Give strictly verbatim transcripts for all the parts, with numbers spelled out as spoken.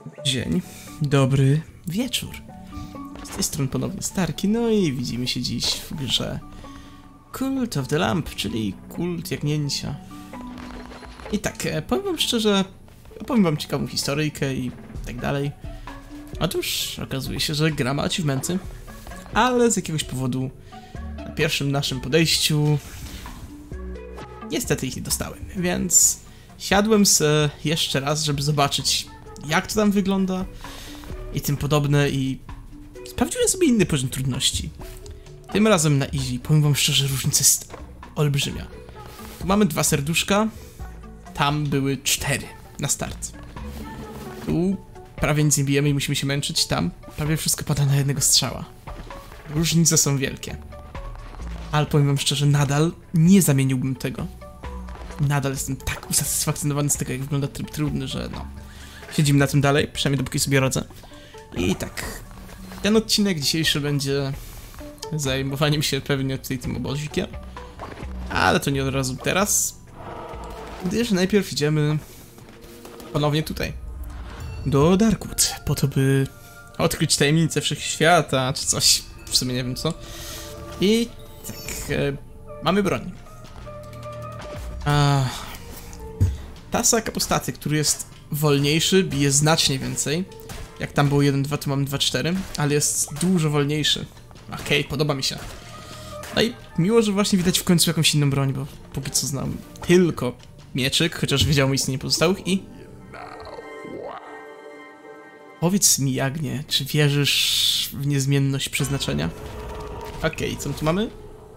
Dzień dobry wieczór. Z tej strony ponownie Starki, no i widzimy się dziś w grze Cult of the Lamp, czyli kult jagnięcia. I tak, powiem wam szczerze, opowiem wam ciekawą historyjkę i tak dalej. Otóż okazuje się, że gra ma achievementy, ale z jakiegoś powodu na pierwszym naszym podejściu niestety ich nie dostałem, więc siadłem se jeszcze raz, żeby zobaczyć, jak to tam wygląda i tym podobne, i sprawdziłem sobie inny poziom trudności. Tym razem na easy. Powiem wam szczerze, różnica jest olbrzymia. Tu mamy dwa serduszka, tam były cztery na start. Tu prawie nic nie bijemy i musimy się męczyć, tam prawie wszystko pada na jednego strzała. Różnice są wielkie. Ale powiem wam szczerze, nadal nie zamieniłbym tego. Nadal jestem tak usatysfakcjonowany z tego, jak wygląda tryb trudny, że no... Siedzimy na tym dalej, przynajmniej dopóki sobie radzę. I tak, ten odcinek dzisiejszy będzie zajmowaniem się pewnie tutaj tym obozikiem. Ale to nie od razu teraz, gdyż najpierw idziemy ponownie tutaj, do Darkwood, po to by odkryć tajemnicę wszechświata, czy coś, w sumie nie wiem co. I tak, e, mamy broń. A, tasak apostaty, który jest wolniejszy, bije znacznie więcej. Jak tam było jeden dwa, tu mamy dwa cztery, ale jest dużo wolniejszy. Okej, okay, podoba mi się. No i miło, że właśnie widać w końcu jakąś inną broń, bo póki co znam tylko mieczyk, chociaż wiedziałem o istnieniu pozostałych. I... powiedz mi, Jagnie, czy wierzysz w niezmienność przeznaczenia? Okej, okay, co my tu mamy?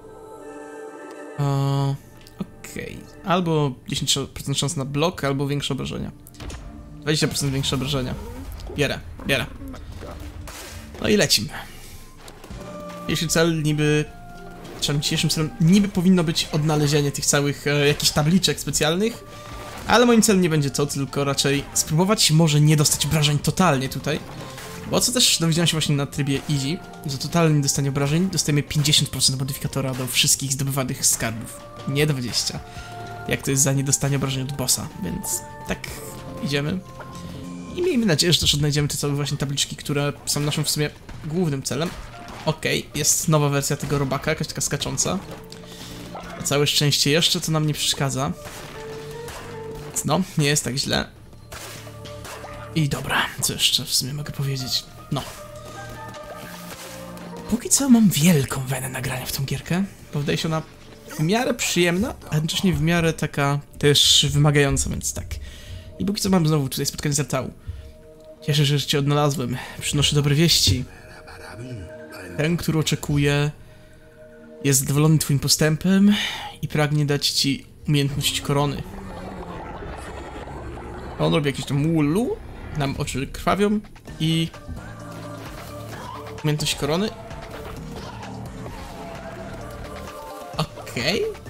O... Okej, okay. Albo dziesięć procent szans na blok, albo większe obrażenia. dwadzieścia procent większe obrażenia. Bierę, bierę. No i lecimy. Dzisiejszy cel niby... Czym dzisiejszym celem niby powinno być odnalezienie tych całych e, jakichś tabliczek specjalnych, ale moim celem nie będzie to, tylko raczej spróbować może nie dostać obrażeń totalnie tutaj. Bo co też dowiedziałem się właśnie na trybie easy, za totalne niedostanie obrażeń dostajemy pięćdziesiąt procent modyfikatora do wszystkich zdobywanych skarbów. Nie dwadzieścia. Jak to jest za niedostanie obrażeń od bossa, więc tak idziemy. I miejmy nadzieję, że też odnajdziemy te całe właśnie tabliczki, które są naszym w sumie głównym celem. Okej, okay, jest nowa wersja tego robaka, jakaś taka skacząca. Na całe szczęście jeszcze to nam nie przeszkadza. Więc no, nie jest tak źle. I dobra, co jeszcze w sumie mogę powiedzieć? No. Póki co mam wielką wenę nagrania w tą gierkę, bo wydaje się ona w miarę przyjemna, a jednocześnie w miarę taka też wymagająca, więc tak. I póki co mam znowu tutaj spotkanie z Artału. Cieszę się, że cię odnalazłem. Przynoszę dobre wieści. Ten, który oczekuje, jest zadowolony twoim postępem i pragnie dać ci umiejętność korony. On robi jakieś tam ulu, nam oczy krwawią i... umiejętność korony. Okej. Okay.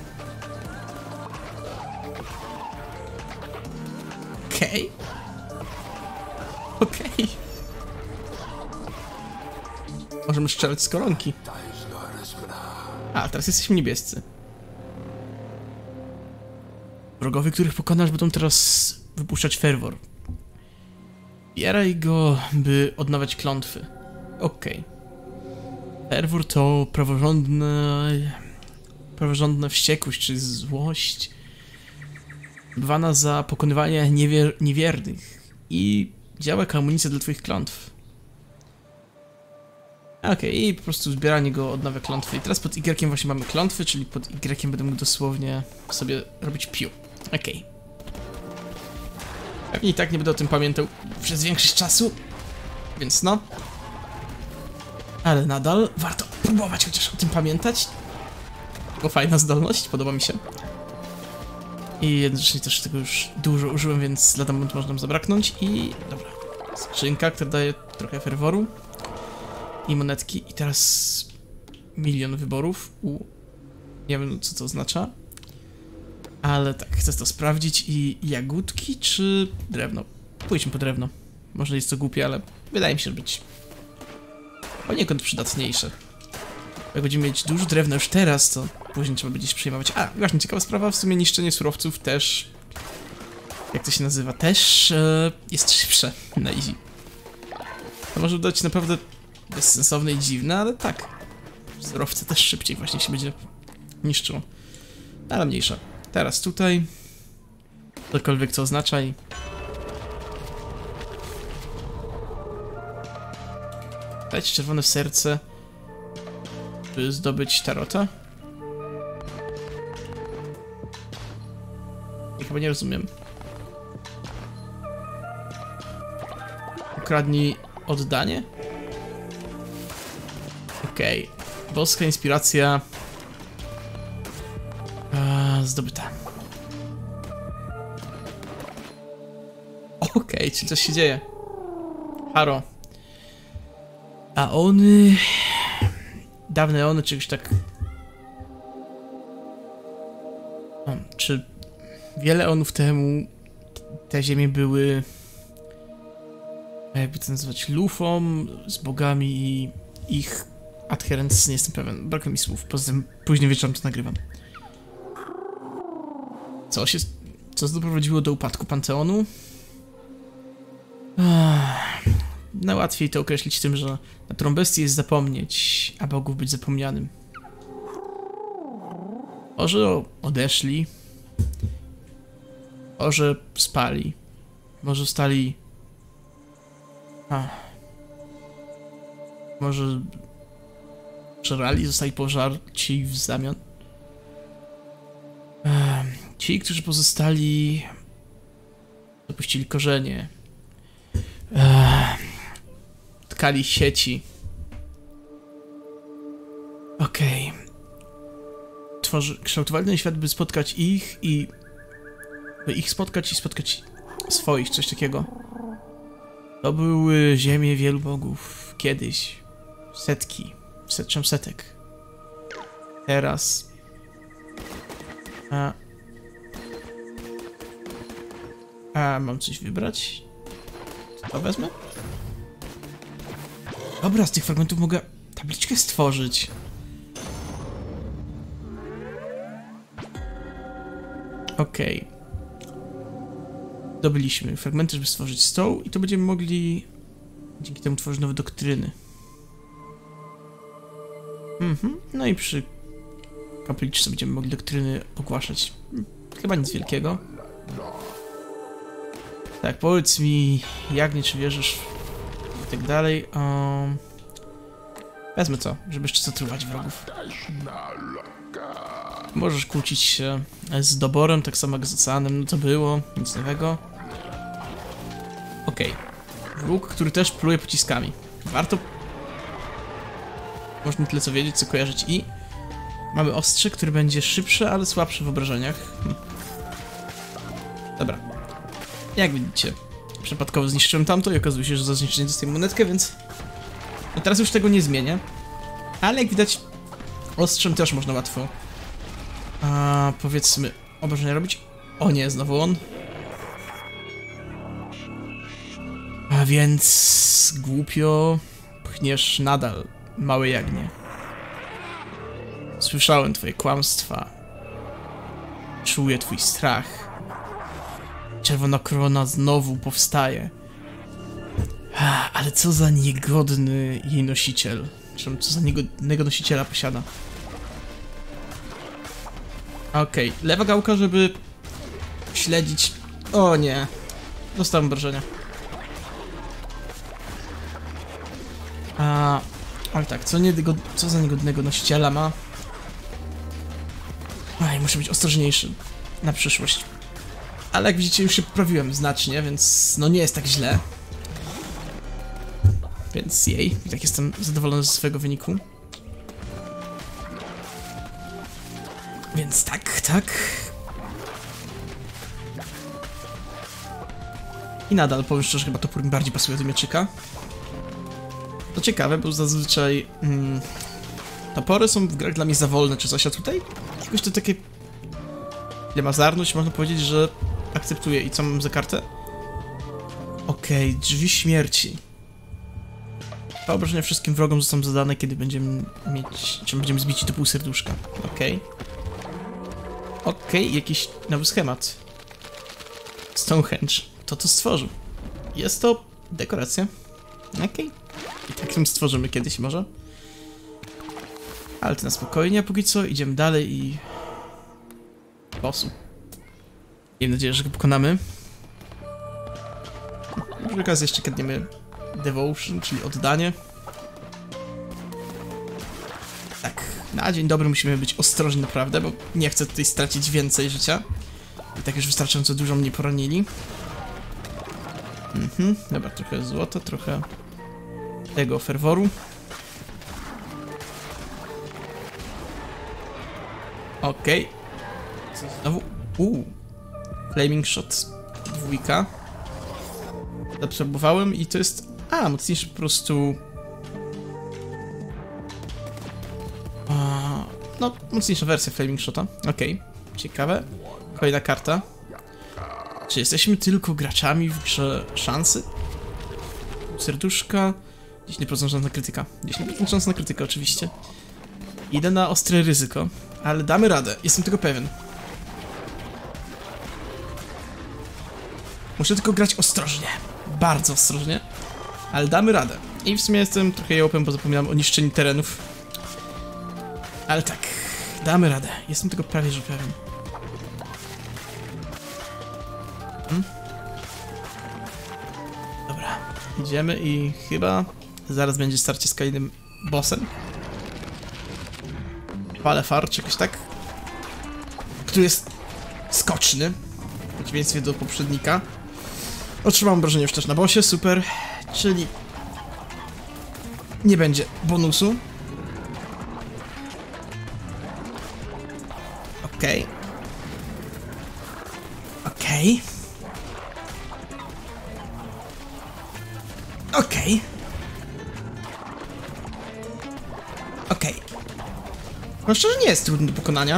Okej. Okay. Okej. Okay. Możemy strzelać z koronki. A, teraz jesteśmy niebiescy. Wrogowie, których pokonasz, będą teraz wypuszczać ferwor. Bieraj go, by odnawiać klątwy. Okej. Okay. Ferwor to praworządna... praworządna wściekłość, czy złość. Zbywana za pokonywanie niewier niewiernych. I działa jak amunicja dla twoich klątw. Okej, okay, i po prostu zbieranie go odnawia klątwy. I teraz pod Y właśnie mamy klątwy, czyli pod Y będę mógł dosłownie sobie robić piu. Okej. Okay. Pewnie i tak nie będę o tym pamiętał przez większość czasu, więc no. Ale nadal warto próbować chociaż o tym pamiętać. Bo fajna zdolność, podoba mi się. I jednocześnie też tego już dużo użyłem, więc lada moment można nam zabraknąć. I dobra, skrzynka, która daje trochę ferworu. I monetki, i teraz milion wyborów. U. Nie wiem, co to oznacza. Ale tak, chcę to sprawdzić. I jagódki, czy drewno? Pójdźmy po drewno. Może jest to głupie, ale wydaje mi się być poniekąd przydatniejsze. Jak będziemy mieć dużo drewna już teraz, to później trzeba będzie się przejmować. A, właśnie ciekawa sprawa, w sumie niszczenie surowców też jak to się nazywa, też e, jest szybsze na easy. To może dać naprawdę bezsensowne i dziwne, ale tak. Wzorowce też szybciej właśnie się będzie niszczyło. Ale mniejsza. Teraz tutaj. Cokolwiek co oznacza i... Dać czerwone w serce, by zdobyć tarota? I chyba nie rozumiem. Ukradnij oddanie? Okej. Okay. Boska inspiracja... Eee, zdobyta. Okej, okay, czy coś się dzieje? Haro. A ony... Dawne one czegoś tak... O, czy wiele onów temu te ziemie były... Jakby to nazywać? Lufą z bogami i ich adherents, nie jestem pewien. Brakuje mi słów, poza tym później wieczorem to nagrywam. Co się... Co doprowadziło do upadku Panteonu? Najłatwiej to określić tym, że naturą bestii jest zapomnieć, a bogów być zapomnianym. Może odeszli, może spali, może zostali... A. Może... Żerali, zostali pożarci w zamian. Ehm, ci, którzy pozostali... Dopuścili korzenie. Ehm, tkali sieci. Okej. Okay. Tworzy... Kształtowali ten świat, by spotkać ich i... By ich spotkać i spotkać swoich, coś takiego. To były ziemie wielu bogów. Kiedyś. Setki. Set, setek. Teraz. A... A mam coś wybrać? To wezmę? Dobra, z tych fragmentów mogę tabliczkę stworzyć. Okej. Okay. Zdobyliśmy fragmenty, żeby stworzyć stoł i to będziemy mogli dzięki temu tworzyć nowe doktryny. Mhm. No i przy kapliczce będziemy mogli doktryny ogłaszać. Chyba nic wielkiego. Tak, powiedz mi, jak nie, czy wierzysz i tak dalej. Um, wezmę to, żeby jeszcze zatruwać wrogów. Możesz kłócić się z doborem, tak samo jak z oceanem, no to było, nic nowego. Okej. Okay. Wróg, który też pluje pociskami. Warto... Można tyle co wiedzieć, co kojarzyć i... Mamy ostrze, który będzie szybsze, ale słabsze w obrażeniach. Hm. Dobra. Jak widzicie, przypadkowo zniszczyłem tamto i okazuje się, że za zniszczenie dostaję monetkę, więc... No teraz już tego nie zmienię. Ale jak widać, ostrzem też można łatwo... A powiedzmy, obrażenia robić. O nie, znowu on. A więc głupio pchniesz nadal, małe jagnię. Słyszałem twoje kłamstwa. Czuję twój strach. Czerwona korona znowu powstaje. A, ale co za niegodny jej nosiciel. Czemu co za niegodnego nosiciela posiada. Okej, okay. Lewa gałka, żeby śledzić... O nie. Dostałem obrażenia. A, ale tak, co, niego, co za niegodnego nosiciela ma? Aj, muszę być ostrożniejszy na przyszłość. Ale jak widzicie, już się poprawiłem znacznie, więc no nie jest tak źle. Więc jej, i tak jestem zadowolony ze swojego wyniku. Więc tak, tak. I nadal, powiem szczerze, chyba topór mi bardziej pasuje do mieczyka. To ciekawe, bo zazwyczaj mm, topory są w grach dla mnie za wolne czy coś, a tutaj jakoś to takie... Ile ma zarność, można powiedzieć, że akceptuję. I co mam za kartę? Okej, okay, drzwi śmierci. Te obrażenia wszystkim wrogom zostaną zadane, kiedy będziemy mieć... Czy będziemy zbici do pół serduszka. Okej. Okay. Okej, okay, jakiś nowy schemat. Stonehenge. Kto to stworzył? Jest to dekoracja. Okej. Okay. I tak ją stworzymy kiedyś może. Ale to na spokojnie, a póki co idziemy dalej i... Bossu. Mam nadzieję, że go pokonamy. Przy okazji jeszcze kradniemy Devotion, czyli oddanie. Tak, na dzień dobry musimy być ostrożni naprawdę, bo nie chcę tutaj stracić więcej życia. I tak już wystarczająco dużo mnie poranili. Mhm, dobra, trochę złota, trochę tego ferworu. Okej. Okay. Znowu? Uuu. Flaming Shot dwójka. Zaabsorbowałem i to jest... A, mocniejszy po prostu... A, no, mocniejsza wersja Flaming Shota. Okej, okay. Ciekawe. Kolejna karta. Czy jesteśmy tylko graczami w grze szansy? Serduszka. dziesięć procent na krytyka. dziesięć procent na krytykę oczywiście. Idę na ostre ryzyko, ale damy radę, jestem tego pewien. Muszę tylko grać ostrożnie. Bardzo ostrożnie. Ale damy radę. I w sumie jestem trochę jełopem, bo zapomniałem o niszczeniu terenów. Ale tak, damy radę. Jestem tego prawie że pewien. Hmm? Dobra, idziemy i chyba zaraz będzie starcie z kolejnym bossem. Palefar, czy jakoś tak. Który jest skoczny. W przeciwieństwie do poprzednika. Otrzymam obrażenie już też na bossie, super. Czyli nie będzie bonusu. Okej. Okej. Okej. Okej. No szczerze nie jest trudny do pokonania.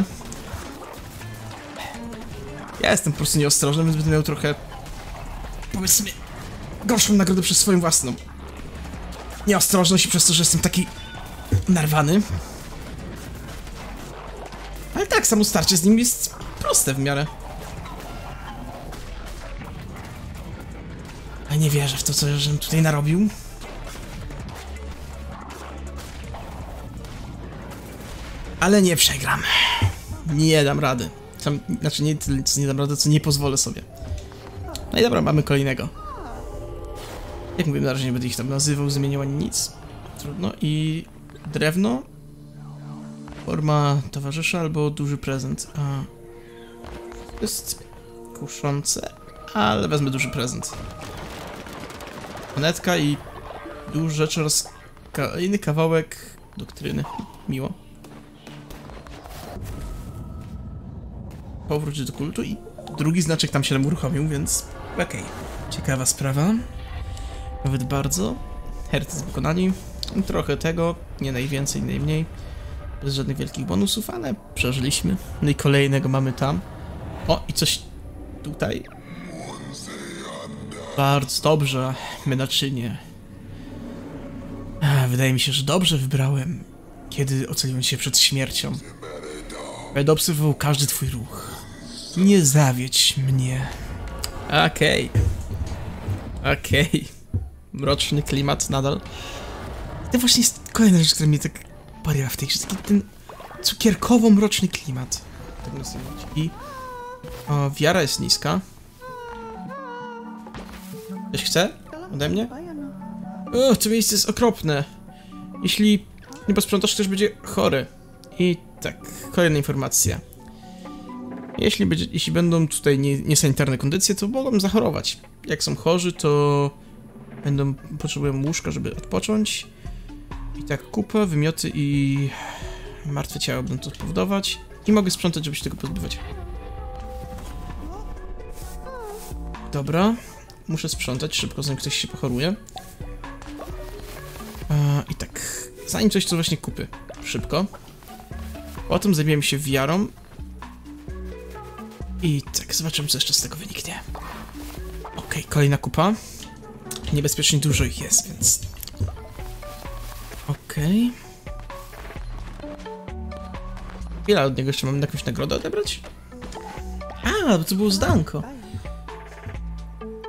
Ja jestem po prostu nieostrożny, więc będę miał trochę, powiedzmy, gorszą nagrodę przez swoją własną nieostrożność i przez to, że jestem taki narwany. Ale tak, samo starcie z nim jest proste w miarę. A nie wierzę w to, co żem tutaj narobił. Ale nie przegram. Nie dam rady. Tam, znaczy nie tyle, co nie dam rady, co nie pozwolę sobie. No i dobra, mamy kolejnego. Jak mówię, na razie nie będę ich tam nazywał, zmieniał ani nic. Trudno. I drewno. Forma towarzysza albo duży prezent. A... To jest kuszące, ale wezmę duży prezent. Monetka i dużo rzeczy oraz kolejny kawałek doktryny. Miło. Powróć do kultu i drugi znaczek tam się nam uruchomił, więc okej. Okay. Ciekawa sprawa. Nawet bardzo. Herty wykonani. Trochę tego, nie najwięcej, najmniej. Bez żadnych wielkich bonusów, ale przeżyliśmy. No i kolejnego mamy tam. O, i coś tutaj. Bardzo dobrze. My naczynie. Wydaje mi się, że dobrze wybrałem, kiedy ocaliłem się przed śmiercią. Będę obserwował każdy twój ruch. Nie zawiedź mnie. Okej. Okay. Okej. Okay. Mroczny klimat nadal. I to właśnie jest kolejna rzecz, która mnie tak bawiła w tej grze. Taki ten cukierkowo-mroczny klimat. Tak nazywać. I o, wiara jest niska. Ktoś chce? Ode mnie? O, to miejsce jest okropne. Jeśli nie posprzątasz, ktoś będzie chory. I tak, kolejna informacja. Jeśli, będzie, jeśli będą tutaj nie, niesanitarne kondycje, to mogą zachorować. Jak są chorzy, to będą potrzebują łóżka, żeby odpocząć. I tak kupa, wymioty i martwe ciało będą to spowodować. I mogę sprzątać, żeby się tego pozbywać. Dobra. Muszę sprzątać szybko, zanim ktoś się pochoruje. E, I tak, zanim coś, co właśnie kupię. Szybko. Potem zajmiemy się wiarą. I tak, zobaczymy, co jeszcze z tego wyniknie. Okej, okay, kolejna kupa. Niebezpiecznie dużo ich jest, więc... Okej. Okay. Ile od niego jeszcze mam jakąś nagrodę odebrać? A, bo to było zdanko.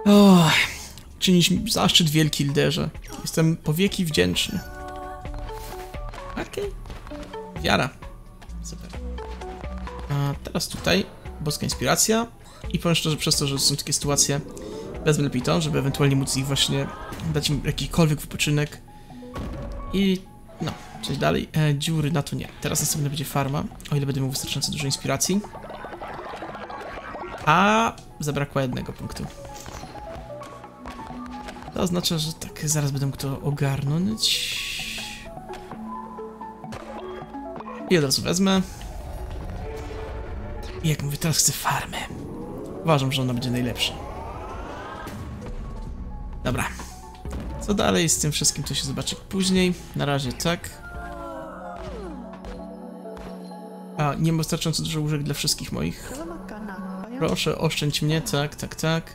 O, czynisz mi zaszczyt wielki, liderze. Jestem po wieki wdzięczny. Okej. Okay. Wiara. Super. A teraz tutaj boska inspiracja. I powiem szczerze, przez to, że są takie sytuacje, wezmę lepiej to, żeby ewentualnie móc ich właśnie dać im jakikolwiek wypoczynek. I no, coś dalej. E, dziury na to nie. Teraz następny będzie farma, o ile będę miał wystarczająco dużo inspiracji. A zabrakło jednego punktu. To oznacza, że tak, zaraz będę mógł to ogarnąć. I od razu wezmę. I jak mówię, teraz chcę farmę. Uważam, że ona będzie najlepsza. Dobra. Co dalej z tym wszystkim, to się zobaczy później. Na razie tak. A, nie mam wystarczająco dużo łóżek dla wszystkich moich. Proszę, oszczędź mnie, tak, tak, tak.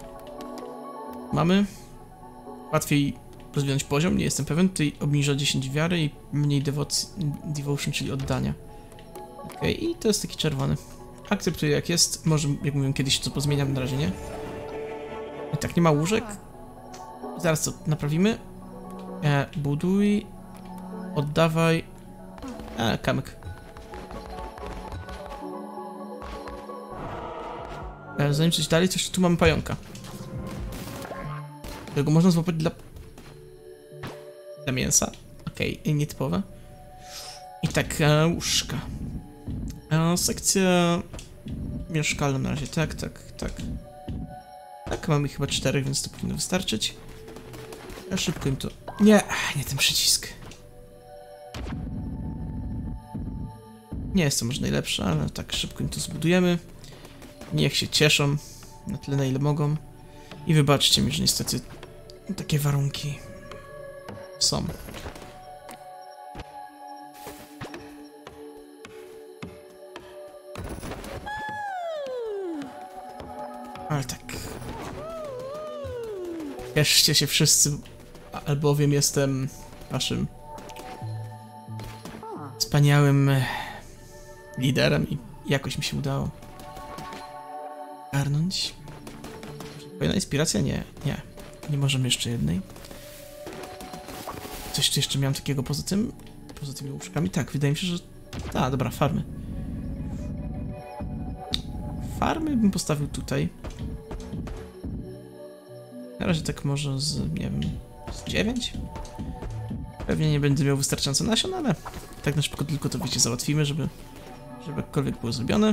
Mamy. Łatwiej rozwinąć poziom, nie jestem pewien. Tutaj obniża dziesięć wiary i mniej devotion, czyli oddania. Okej, okay, i to jest taki czerwony. Akceptuję jak jest. Może, jak mówiłem, kiedyś to pozmieniam, na razie nie. I tak, nie ma łóżek. Zaraz to naprawimy. E, buduj. Oddawaj. E, kamyk. E, zanim coś dalej, coś tu mamy pająka. Którego można złapać dla... Dla mięsa. Okej, okay, nietypowe. I tak, e, łóżka. E, sekcja... mieszkalna na razie, tak, tak, tak. Tak, mamy chyba cztery, więc to powinno wystarczyć. Ja szybko im to... Nie, nie ten przycisk. Nie jest to może najlepsze, ale tak szybko im to zbudujemy. Niech się cieszą na tyle, na ile mogą. I wybaczcie mi, że niestety takie warunki są. Ale tak. Cieszcie się wszyscy, albowiem jestem waszym wspaniałym liderem i jakoś mi się udało garnąć. Kolejna inspiracja? Nie, nie. Nie możemy jeszcze jednej. Coś tu jeszcze miałem takiego poza tym? Poza tymi łóżkami? Tak, wydaje mi się, że... A, dobra, farmy. Farmy bym postawił tutaj. Na razie tak może z, nie wiem, z dziewięć? Pewnie nie będę miał wystarczająco nasion, ale tak na szybko tylko to wiecie załatwimy, żeby, żeby jakkolwiek było zrobione.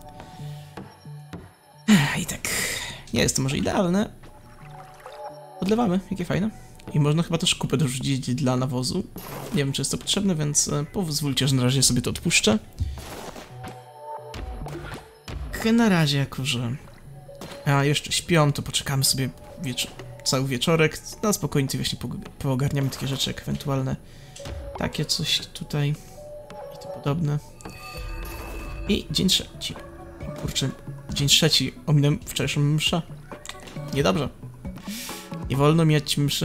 I tak, nie jest to może idealne. Podlewamy, jakie fajne. I można chyba też kupę dorzucić dla nawozu. Nie wiem, czy jest to potrzebne, więc pozwólcie, że na razie sobie to odpuszczę. Na razie, jako że a jeszcze śpią, to poczekamy sobie wiecz cały wieczorek. Na spokojnie właśnie po poogarniamy takie rzeczy, jak ewentualne takie coś tutaj i to podobne. I dzień trzeci. Kurczę, dzień trzeci. Ominąłem wczorajszą mszę. Niedobrze. Nie wolno mieć mszy.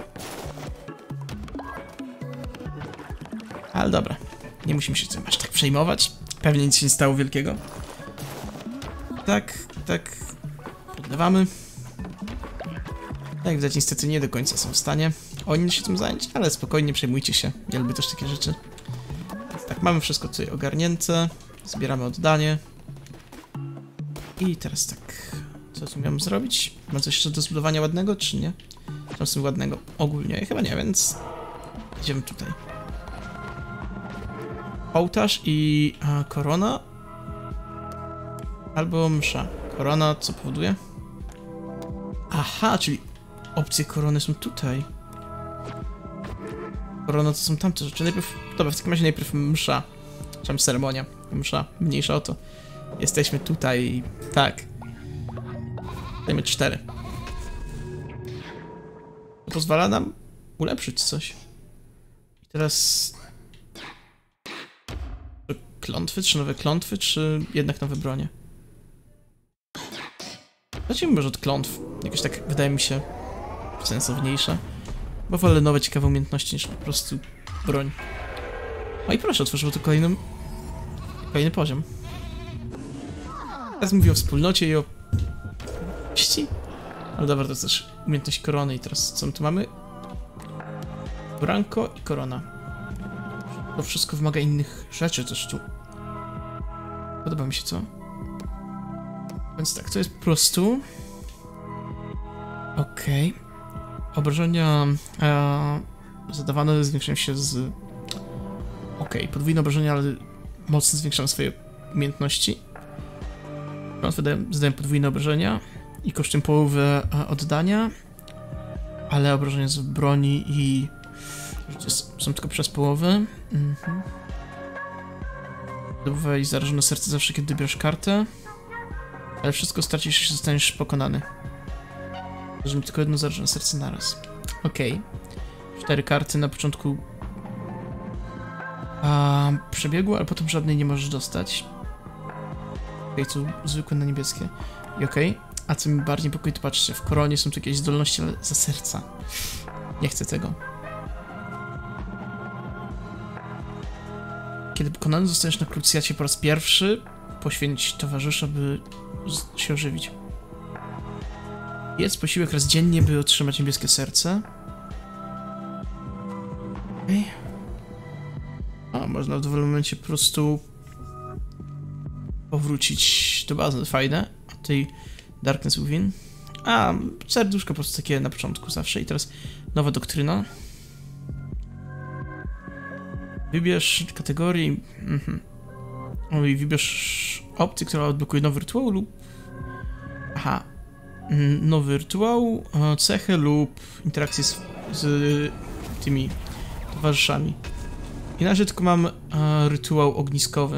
Ale dobra. Nie musimy się tym aż tak przejmować. Pewnie nic się nie stało wielkiego. Tak, tak. Podlewamy. Jak widać, niestety nie do końca są w stanie oni się tym zająć, ale spokojnie, przejmujcie się. Ja lubię też takie rzeczy. Więc tak, mamy wszystko tutaj ogarnięte. Zbieramy oddanie. I teraz tak. Co tu miałem zrobić? Ma coś jeszcze do zbudowania ładnego, czy nie? Mam sobie ładnego ogólnie? Chyba nie, więc idziemy tutaj. Ołtarz i a, korona. Albo msza. Korona co powoduje? Aha, czyli opcje korony są tutaj. Korona to są tamte rzeczy. Najpierw, dobra, w takim razie najpierw msza. Czym ceremonia. Msza, mniejsza o to. Jesteśmy tutaj, tak. Dajmy cztery. To pozwala nam ulepszyć coś. I teraz... Klątwy, czy nowe klątwy, czy jednak nowe bronie? Zacznijmy może od klątw. Jakoś tak wydaje mi się sensowniejsze. Bo wolę nowe, ciekawe umiejętności niż po prostu broń. O i proszę, otworzyło tu kolejny, kolejny poziom. Teraz mówię o wspólnocie i o... Ale dobra, to jest też umiejętność korony i teraz co my tu mamy? Branko i korona. To wszystko wymaga innych rzeczy też tu. Podoba mi się to. Więc tak, to jest po prostu... Okej. Okay. Obrażenia e, zadawane zwiększają się z... Okej, okay. Podwójne obrażenia, ale mocno zwiększam swoje umiejętności. Zadaję podwójne obrażenia i kosztem połowę oddania, ale obrażenia z broni i są tylko przez połowę. Mhm. Zdobywaj zarażone serce zawsze, kiedy bierzesz kartę, ale wszystko stracisz, jeśli zostaniesz pokonany. Może mi tylko jedno zarażone serce naraz. Okej. Okay. Cztery karty na początku a, przebiegu, ale potem żadnej nie możesz dostać. Okej, okay, to zwykłe na niebieskie. I okej. Okay. A co mi bardziej niepokoi, to patrzcie, w koronie są tu jakieś zdolności, ale za serca. Nie chcę tego. Kiedy pokonany zostajesz na krucjacie po raz pierwszy, poświęć towarzysza, by się ożywić. Jedz posiłek raz dziennie, by otrzymać niebieskie serce. Okej. Okay. A, można w dowolnym momencie po prostu powrócić do bazy. Fajne. A tutaj Darkness Within. A, serduszko po prostu takie na początku zawsze. I teraz nowa doktryna. Wybierz kategorię. Mhm. O, i wybierz opcję, która odblokuje nowy rytuał lub... Aha. Nowy rytuał, cechę lub interakcję z, z tymi towarzyszami. I na razie tylko mam a, rytuał ogniskowy.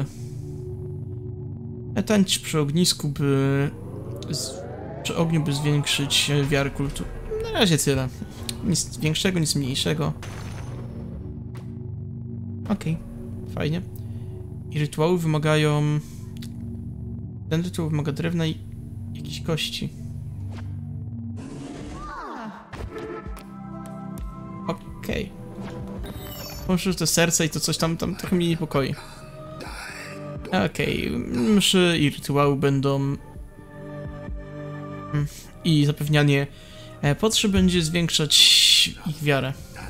Tańcz przy ognisku, by... Z, przy ogniu, by zwiększyć wiarę kultu. Na razie tyle. Nic większego, nic mniejszego. Okej, okay. Fajnie. I rytuały wymagają... Ten rytuał wymaga drewna i jakiejś kości. Okej. Okay. Muszę te serce i to coś tam, tam trochę mnie niepokoi. Okej, okay. Mszy i rytuały będą... I zapewnianie potrzeb będzie zwiększać ich wiarę.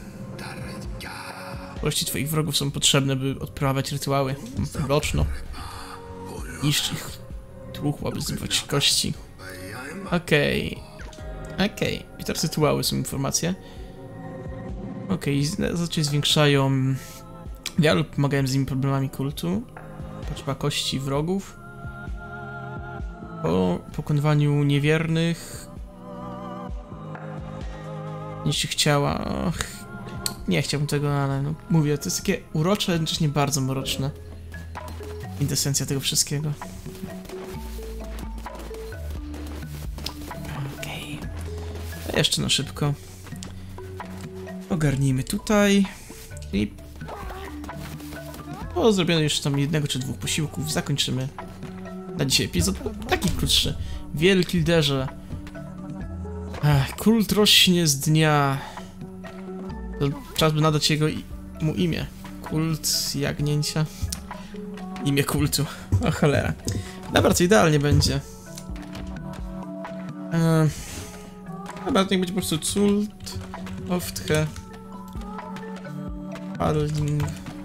Kości twoich wrogów są potrzebne, by odprawiać rytuały. Mroczno. Niszcz ich tłuchła, by zdobywać kości. Okej. Okay. Okej. Okay. I teraz rytuały są informacje. Okej, okay. Zazwyczaj zwiększają wiarę lub pomagają z nimi problemami kultu. Potrzeba kości wrogów. Po pokonywaniu niewiernych. Niszczy ich ciała. Och. Nie chciałbym tego, ale no, mówię, to jest takie urocze, ale jednocześnie bardzo mroczne. Kwintesencja tego wszystkiego. Okej. Okay. Jeszcze na szybko. Ogarnijmy tutaj. I po zrobieniu jeszcze tam jednego czy dwóch posiłków zakończymy na dzisiaj epizod. Taki krótszy. Wielki liderze. Ech, kult rośnie z dnia. To czas by nadać jego i mu imię. Kult jagnięcia. Imię kultu. O cholera. Dobra, to idealnie będzie. Eee, dobra, to niech będzie po prostu Cult of the Falling.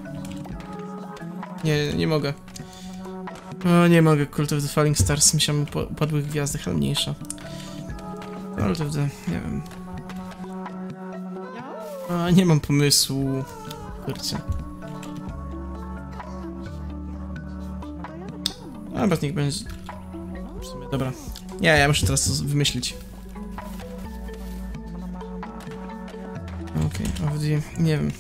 Nie, nie mogę. O, nie mogę. Cult of the Falling Stars. Myślałem o upadłych gwiazdach, ale mniejsza. Cult of the... nie wiem. A, nie mam pomysłu. Kurczę. Dobra, niech będzie... W sumie, dobra. Nie, ja muszę teraz to wymyślić. Okej, okay, nie wiem.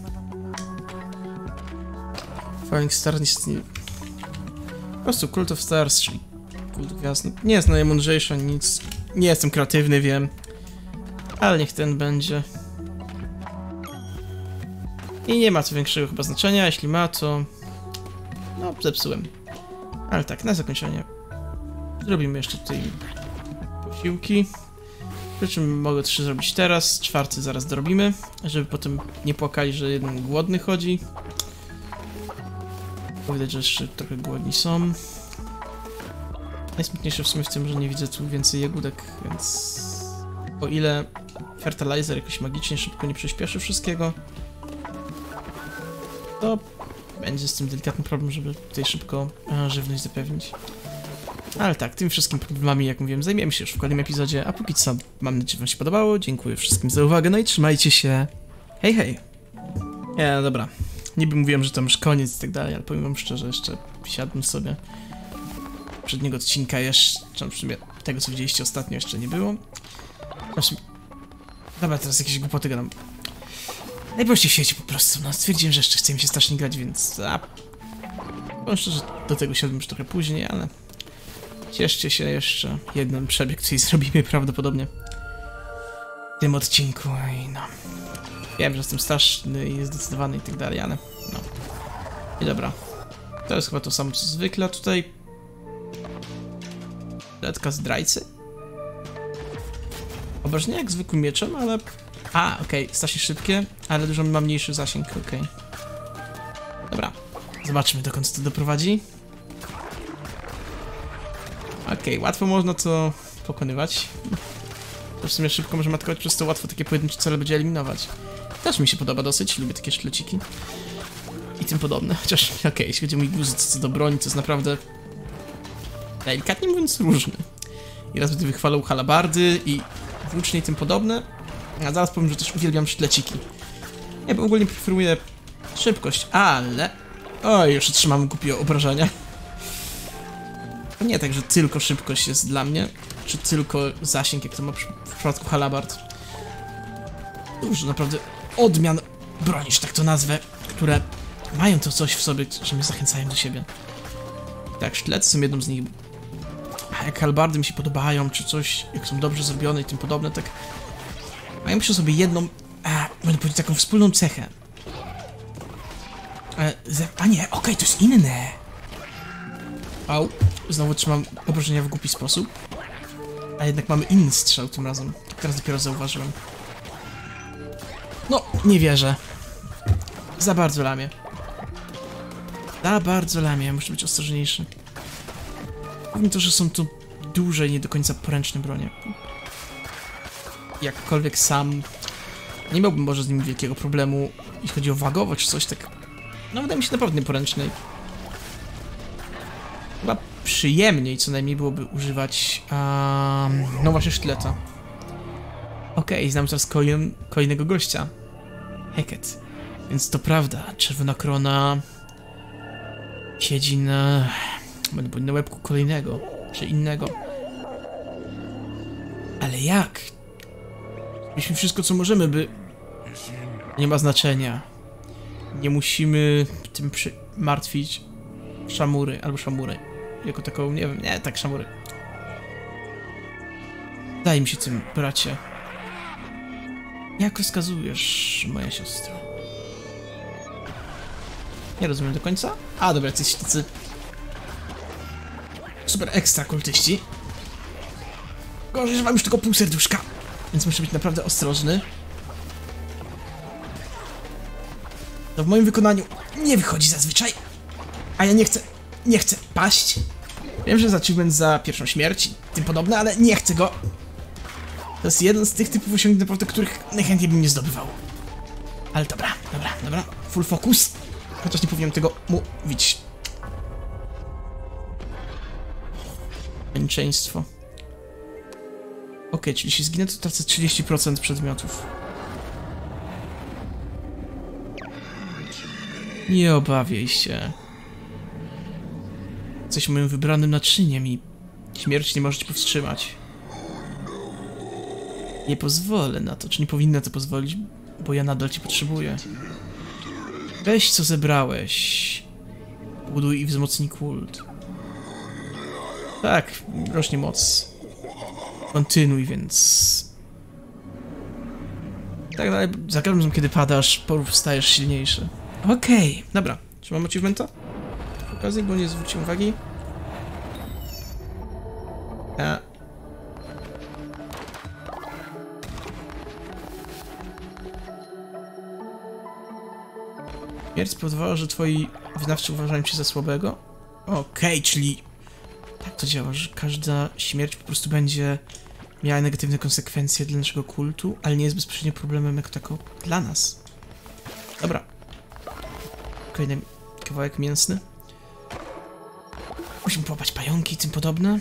Falling Star niestety nie... Po prostu Cult of Stars, czyli Kult Gwiazd. Nie jest najmądrzejszy, nic. Nie jestem kreatywny, wiem. Ale niech ten będzie. I nie ma co większego chyba znaczenia, jeśli ma, to... No, zepsułem. Ale tak, na zakończenie zrobimy jeszcze tutaj posiłki. Przy czym mogę trzy zrobić teraz, czwarty zaraz dorobimy, żeby potem nie płakali, że jeden głodny chodzi. Bo widać, że jeszcze trochę głodni są. Najsmutniejsze w sumie w tym, że nie widzę tu więcej jagódek, więc... O ile fertilizer jakoś magicznie szybko nie przyspieszy wszystkiego, to będzie z tym delikatny problem, żeby tutaj szybko e, żywność zapewnić. Ale tak, tymi wszystkimi problemami, jak mówiłem, zajmiemy się już w kolejnym epizodzie, a póki co mam nadzieję, że wam się podobało. Dziękuję wszystkim za uwagę, no i trzymajcie się. Hej, hej! Nie, no dobra. Niby mówiłem, że to już koniec i tak dalej, ale powiem wam szczerze, jeszcze siadłem sobie poprzedniego odcinka jeszcze, w sumie tego, co widzieliście ostatnio, jeszcze nie było. Znaczy, dobra, teraz jakieś głupoty gadam. Najprościej w świecie po prostu, no stwierdziłem, że jeszcze chce mi się strasznie grać, więc... A, powiem szczerze, że do tego siadłem już trochę później, ale... Cieszcie się jeszcze jeden przebieg, który zrobimy prawdopodobnie w tym odcinku i no... Wiem, że jestem straszny i zdecydowany i tak dalej, ale no... I dobra. To jest chyba to samo co zwykle tutaj. Letka zdrajcy. Obrażenia jak zwykłym mieczem, ale... A, okej, okay. Strasznie szybkie, ale dużo ma mniejszy zasięg, okej. Okay. Dobra, zobaczmy dokąd to doprowadzi. Okej, okay, łatwo można to pokonywać. To w sumie szybko możemy atakować, przez to łatwo takie pojedyncze cele będzie eliminować. Też mi się podoba dosyć, lubię takie sztleciki. I tym podobne, chociaż okej, okay, jeśli chodzi o mój guzet co do broni, to jest naprawdę... delikatnie mówiąc różny. I raz będę wychwalał halabardy i włócznie i tym podobne. A zaraz powiem, że też uwielbiam sztleciki. Nie, bo ogólnie preferuję szybkość, ale... Oj, już trzymam głupie obrażenia. To nie tak, że tylko szybkość jest dla mnie, czy tylko zasięg, jak to ma w przypadku halabard. Dużo naprawdę odmian broni, że tak to nazwę, które mają to coś w sobie, że mnie zachęcają do siebie. Tak, sztylety są jedną z nich. A jak halabardy mi się podobają, czy coś, jak są dobrze zrobione i tym podobne, tak... Mają przy sobie jedną, a, będę powiedzieć, taką wspólną cechę. E, a nie, okej, okay, to jest inne. Au, znowu trzymam obrażenia w głupi sposób. A jednak mamy inny strzał tym razem. Teraz dopiero zauważyłem. No, nie wierzę. Za bardzo lamię. Za bardzo lamię, muszę być ostrożniejszy. Powiem to, że są to duże i nie do końca poręczne bronie. Jakkolwiek sam nie miałbym może z nim wielkiego problemu, jeśli chodzi o wagowość czy coś tak. No wydaje mi się naprawdę poręcznej. Chyba przyjemniej co najmniej byłoby używać um, no właśnie sztyleta. Okej, okay, znam teraz kolejn, kolejnego gościa. Heket. Więc to prawda, czerwona krona siedzi na, na łebku kolejnego, czy innego. Ale jak? Zrobiliśmy wszystko, co możemy, by... Nie ma znaczenia. Nie musimy tym przy... martwić Szamury, albo Szamury. Jako taką, nie wiem, nie, tak Szamury. Daj mi się tym, bracie. Jak rozkazujesz, moja siostro? Nie rozumiem do końca. A, dobra, jesteś tacy... super ekstra kultyści. Gorzej, że mam już tylko pół serduszka. Więc muszę być naprawdę ostrożny. To w moim wykonaniu nie wychodzi zazwyczaj. A ja nie chcę, nie chcę paść. Wiem, że jest achievement za pierwszą śmierć i tym podobne, ale nie chcę go. To jest jeden z tych typów osiągnięć, naprawdę, których najchętniej bym nie zdobywał. Ale dobra, dobra, dobra. Full focus. Chociaż nie powinienem tego mówić. Męczeństwo. Okej, okay, czyli jeśli zginę, to tracę trzydzieści procent przedmiotów. Nie obawiaj się. Jesteś moim wybranym naczyniem i śmierć nie może cię powstrzymać. Nie pozwolę na to, czy nie powinna to pozwolić, bo ja nadal cię potrzebuję. Weź co zebrałeś. Buduj i wzmocnij kult. Tak, rośnie moc. Kontynuuj, więc... Tak dalej, za każdym razem, kiedy padasz, porów stajesz silniejszy. Okej, okay, dobra. Czy mam achievementa? W okazji, bo nie zwróciłem uwagi. A. Śmierć spowodowała, że twoi wyznawcy uważają cię za słabego? Okej, okay, czyli... Tak to działa, że każda śmierć po prostu będzie miała negatywne konsekwencje dla naszego kultu, ale nie jest bezpośrednio problemem jako tako dla nas. Dobra. Kolejny kawałek mięsny. Musimy połapać pająki i tym podobne.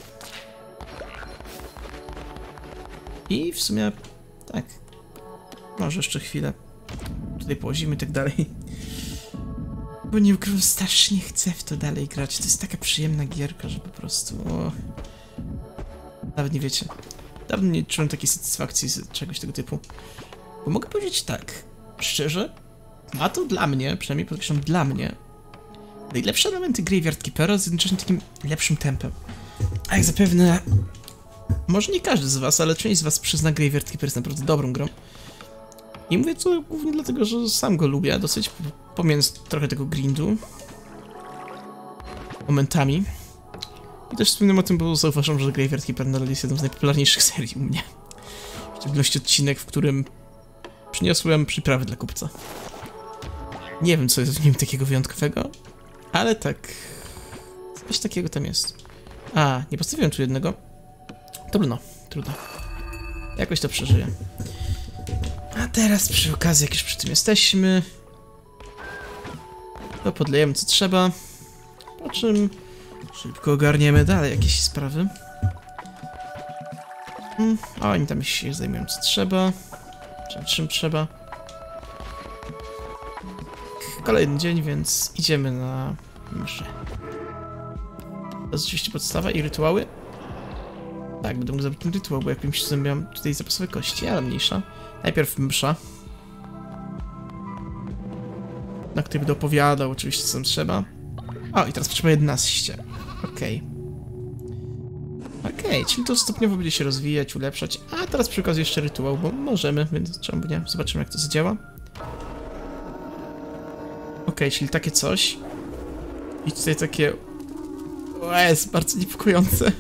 I w sumie tak. Może jeszcze chwilę tutaj połazimy i tak dalej. Bo nie ukrywam, strasznie chcę w to dalej grać. To jest taka przyjemna gierka, że po prostu... O... Nawet nie wiecie. Dawno nie czułem takiej satysfakcji z czegoś tego typu. Bo mogę powiedzieć tak, szczerze, ma to dla mnie, przynajmniej podkreślam dla mnie, najlepsze elementy Graveyard Keepera z jednocześnie takim lepszym tempem. A jak zapewne, może nie każdy z was, ale część z was przyzna, Graveyard Keeper jest naprawdę dobrą grą. I mówię to głównie dlatego, że sam go lubię dosyć, pomijając trochę tego grindu momentami. I też wspominam o tym, bo zauważam, że Graveyard Keeper nadal jest jedną z najpopularniejszych serii u mnie. W szczególności odcinek, w którym przyniosłem przyprawy dla kupca. Nie wiem, co jest w nim takiego wyjątkowego, ale tak... Coś takiego tam jest. A, nie postawiłem tu jednego. Trudno, trudno. Jakoś to przeżyję. A teraz przy okazji, jak już przy tym jesteśmy, to podlejemy co trzeba, po czym szybko ogarniemy dalej jakieś sprawy. Hmm, a oni tam się zajmują co trzeba, czym, czym trzeba. Kolejny dzień, więc idziemy na mszę. To jest oczywiście podstawa i rytuały. Tak, będę mógł zrobić ten rytuał, bo jakimś cudem miałem tutaj zapasowe kości, ale mniejsza. Najpierw msza, na której będę opowiadał oczywiście, co tam trzeba. O, i teraz potrzeba jedenaście. Okej. Okay. Okej, okay, czyli to stopniowo będzie się rozwijać, ulepszać. A teraz przy okazji jeszcze rytuał, bo możemy, więc czemu nie? Zobaczymy, jak to zadziała. Okej, okay, czyli takie coś. I tutaj takie... O, jest bardzo niepokojące.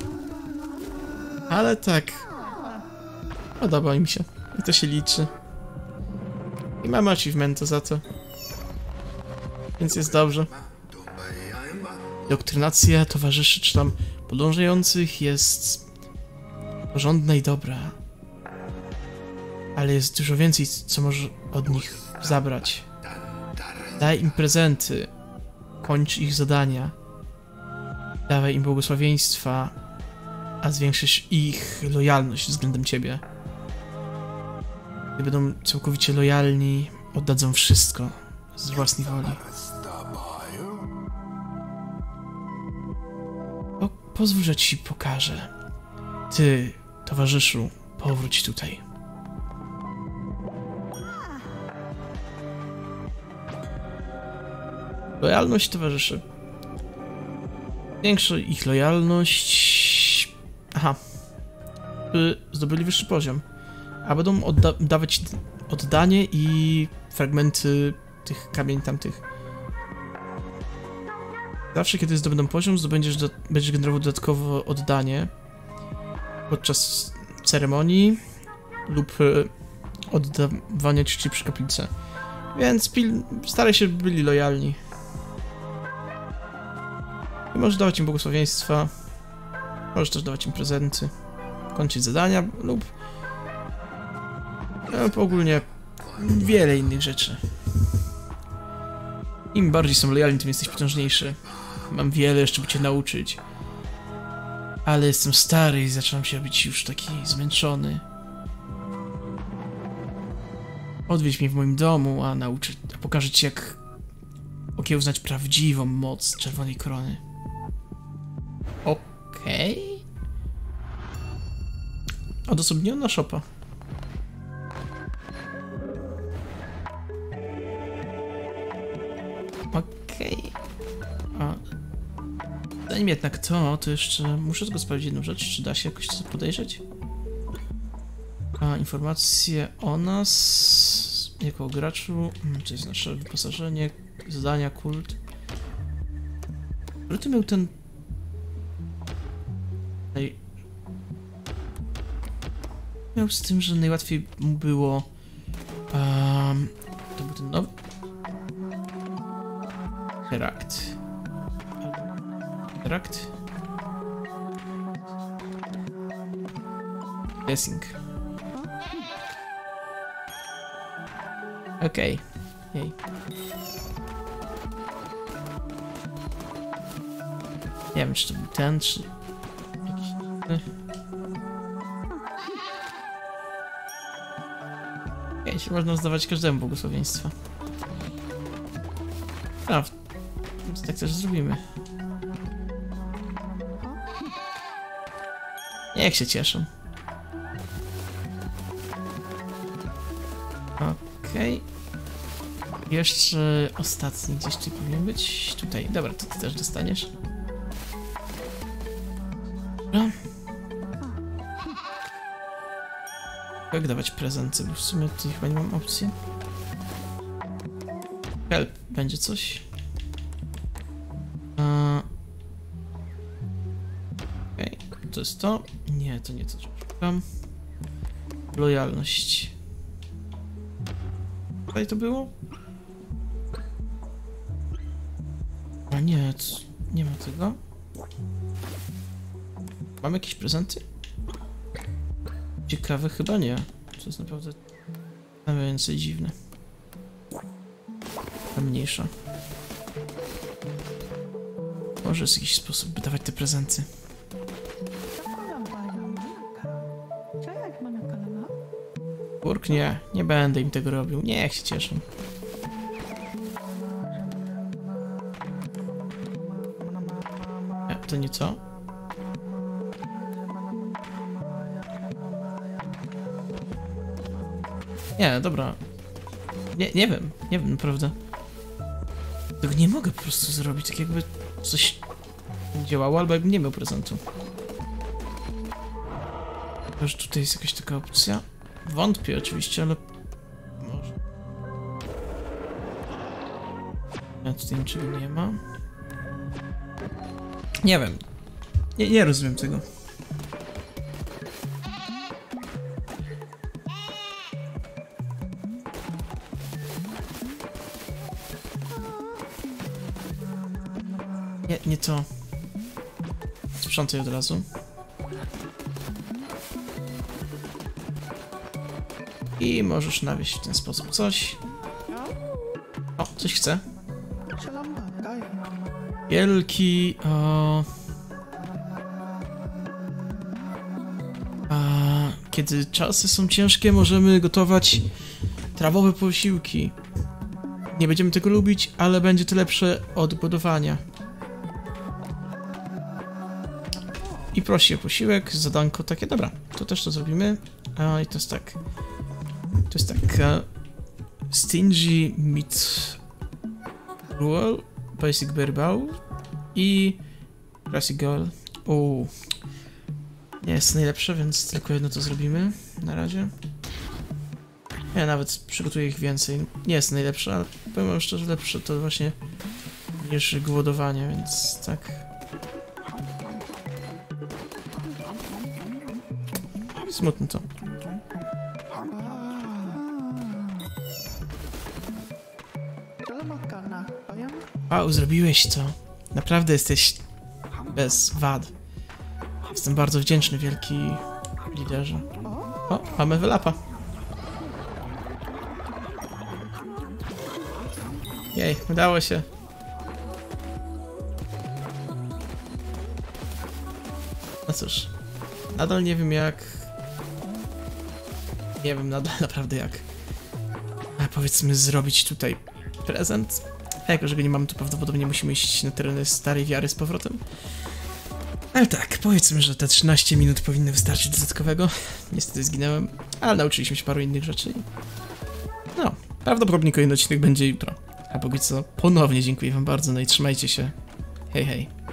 Ale tak... Podoba mi się. I to się liczy. I mamy achievementa za to. Więc jest dobrze. Doktrynacja towarzyszy czy tam podążających jest porządna i dobra. Ale jest dużo więcej, co może od nich zabrać. Daj im prezenty. Kończ ich zadania. Dawaj im błogosławieństwa, a zwiększysz ich lojalność względem ciebie. Gdy będą całkowicie lojalni, oddadzą wszystko z własnej woli. O, pozwól, że ci pokażę. Ty, towarzyszu, powróć tutaj. Lojalność towarzyszy. Większa ich lojalność... Aha. By zdobyli wyższy poziom. A będą odda dawać oddanie i fragmenty tych kamieni tamtych. Zawsze, kiedy zdobędą poziom, zdobędziesz do będziesz generował dodatkowo oddanie podczas ceremonii lub oddawania czci przy kaplicy. Więc pil staraj się, by byli lojalni. I możesz dawać im błogosławieństwa, możesz też dawać im prezenty, kończyć zadania lub no, ogólnie wiele innych rzeczy. Im bardziej są lojalni, tym jesteś potężniejszy. Mam wiele jeszcze, by cię nauczyć. Ale jestem stary i zaczynam się być już taki zmęczony. Odwiedź mnie w moim domu, a nauczę, a pokażę ci, jak okiełznać prawdziwą moc Czerwonej Korony. Okej. Okay. Odosobniona szopa. Okej. Okay. Zanim jednak to, to jeszcze muszę tylko sprawdzić jedną rzecz, czy da się jakoś to podejrzeć. A, informacje o nas jako o graczu, to jest nasze wyposażenie, zadania, kult. Który to miał ten... Naj... Miał z tym, że najłatwiej mu było... Um, to był ten nowy... Herakt. Herakt. Guessing. Okej. Okay. Jej. Nie wiem, czy to był ten, czy... jakiś inny. Okej, okay, można zdawać każdemu błogosławieństwa. A, więc tak też zrobimy. Niech się cieszą. Okej. Okay. Jeszcze ostatni gdzieś tu powinien być. Tutaj. Dobra, to ty też dostaniesz. Dobra. Jak dawać prezenty, bo w sumie tutaj chyba nie mam opcji. Help, będzie coś? Uh, Okej, okay. To jest to? Nie, to nie to, co szukam. Lojalność. Tutaj to było? A nie, nie ma tego. Mam jakieś prezenty? Ciekawe, chyba nie. To jest naprawdę najwięcej dziwne. Ta mniejsza. Może jest jakiś sposób, by dawać te prezenty. Kurk, nie, nie będę im tego robił. Niech się cieszą. Nie, to nie co? Nie, dobra. Nie, nie wiem, nie wiem, naprawdę. Tego nie mogę po prostu zrobić, tak jakby coś działało, albo jakbym nie miał prezentu. Chyba, że tutaj jest jakaś taka opcja. Wątpię oczywiście, ale może. Ja tutaj niczego nie ma. Nie wiem. Nie, nie rozumiem tego. Nie, nie to. Sprzątaj od razu. I możesz nawieść w ten sposób coś. O, coś chcę. Wielki, o... A, kiedy czasy są ciężkie, możemy gotować trawowe posiłki. Nie będziemy tego lubić, ale będzie to lepsze od głodowania. I prosi o posiłek, zadanko takie, dobra, to też to zrobimy. A, i to jest tak. To jest tak. Uh, stingy meat roll, basic berbał i classic girl. Uuu. Nie jest najlepsze, więc tylko jedno to zrobimy na razie. Ja nawet przygotuję ich więcej. Nie jest najlepsze, ale powiem wam szczerze, lepsze to właśnie niż głodowanie, więc tak. Smutne to. Wow, zrobiłeś to. Naprawdę jesteś bez wad. Jestem bardzo wdzięczny, wielki liderze. O, mamy wylapa. Jej, udało się. No cóż, nadal nie wiem jak... Nie wiem nadal naprawdę jak... A powiedzmy zrobić tutaj prezent. A jako, że go nie mamy, to prawdopodobnie musimy iść na tereny starej wiary z powrotem. Ale tak, powiedzmy, że te trzynaście minut powinny wystarczyć dodatkowego. Niestety zginąłem, ale nauczyliśmy się paru innych rzeczy. No, prawdopodobnie kolejny odcinek będzie jutro. A póki co, ponownie dziękuję wam bardzo, no i trzymajcie się. Hej, hej.